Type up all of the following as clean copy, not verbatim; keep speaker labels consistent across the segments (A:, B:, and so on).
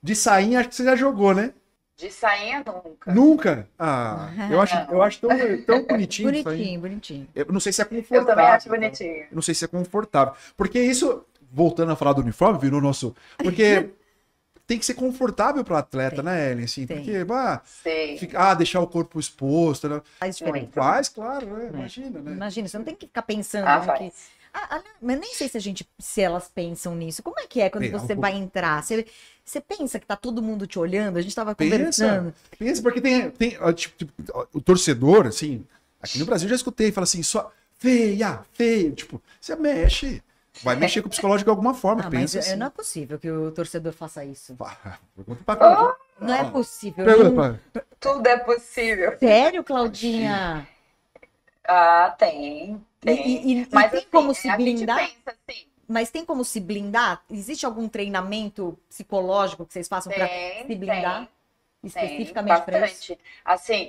A: De sainha, acho que você já jogou, né?
B: De sainha, nunca.
A: Nunca? Ah, eu acho tão bonitinho isso aí.
C: Bonitinho, bonitinho.
A: Eu não sei se é
B: Eu também acho
A: confortável, tá?
B: bonitinho.
A: Eu não sei se é confortável. Porque isso, voltando a falar do uniforme, virou nosso. Porque tem que ser confortável para atleta,
C: Tem,
A: né, Ellen? Assim,
C: tem.
A: porque,
B: Sim.
A: deixar o corpo exposto, né?
C: Faz diferença.
A: Faz, claro, né?
C: É.
A: Imagina, né?
C: Imagina, você não tem que ficar pensando
B: Ah,
C: no que.
B: faz.
C: Mas nem sei se elas pensam nisso. Como é que é quando você vai entrar? Você pensa que tá todo mundo te olhando? A gente tava conversando.
A: Pensa, porque ó, ó, o torcedor, assim, aqui no Brasil já escutei, fala assim, só feia, feio. Tipo, você mexe, vai mexer com o psicológico de alguma forma,
C: Mas
A: pensa assim.
C: não é possível que o torcedor faça isso.
A: Pergunta pra Claudinha.
C: Não é possível.
A: Pergunta pra...
B: Tudo é possível.
C: Sério, Claudinha?
B: Ah, tem.
C: E
B: Mas
C: tem
B: assim,
C: como se
B: a gente
C: blindar?
B: pensa assim.
C: Mas tem como se blindar? Existe algum treinamento psicológico que vocês façam para se blindar?
B: Tem,
C: Especificamente para isso?
B: bastante. Assim,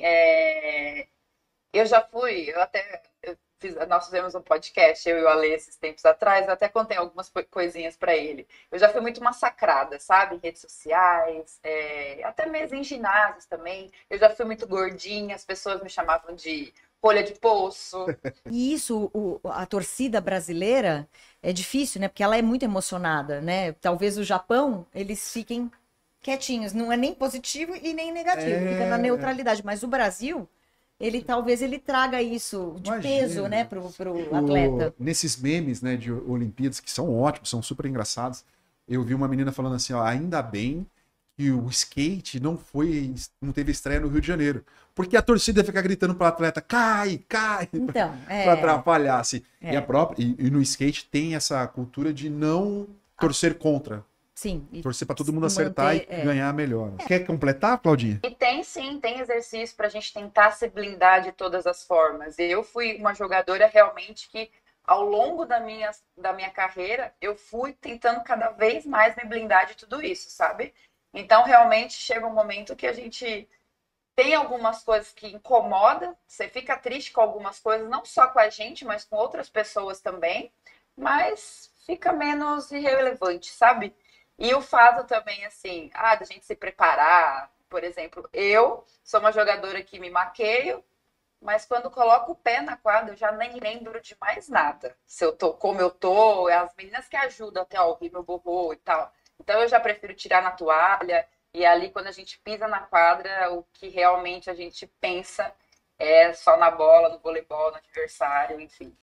B: eu já fui, nós fizemos um podcast, eu e o Ale, esses tempos atrás, eu até contei algumas coisinhas para ele. Eu já fui muito massacrada, sabe? Em redes sociais, até mesmo em ginásios também. Eu já fui muito gordinha, as pessoas me chamavam de rolha de poço.
C: E isso, a torcida brasileira é difícil, né? Porque ela é muito emocionada, né? Talvez o Japão, eles fiquem quietinhos. Não é nem positivo e nem negativo. Fica na neutralidade. Mas o Brasil, talvez ele traga isso de peso, né? Pro atleta.
A: Nesses memes, né, de Olimpíadas, que são ótimos, são super engraçados, eu vi uma menina falando assim, ó, ainda bem que o skate não teve estreia no Rio de Janeiro. Porque a torcida fica gritando para o atleta, cai, cai,
C: Então,
A: para atrapalhar. Assim.
C: É.
A: E no skate tem essa cultura de não torcer contra.
C: Sim.
A: Torcer para todo mundo acertar e ganhar melhor. Quer completar, Claudinha?
B: E tem sim, tem exercício para a gente tentar se blindar de todas as formas. Eu fui uma jogadora realmente que, ao longo da minha carreira, eu fui tentando cada vez mais me blindar de tudo isso, sabe? Então, realmente, chega um momento que a gente tem algumas coisas que incomodam, você fica triste com algumas coisas, não só com a gente, mas com outras pessoas também, mas fica menos irrelevante, sabe? E o fato também, assim, da gente se preparar, por exemplo, eu sou uma jogadora que me maqueio, mas quando coloco o pé na quadra, eu já nem lembro de mais nada. Se eu tô como eu tô, é as meninas que ajudam até a ouvir meu borro e tal. Então eu já prefiro tirar na toalha. E ali, quando a gente pisa na quadra, o que realmente a gente pensa é só na bola, no voleibol, no adversário, enfim.